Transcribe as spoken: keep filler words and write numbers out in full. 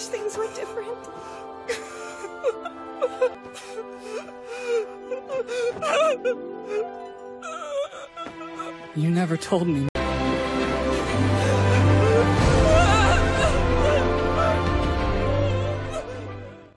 wish things were different. You never told me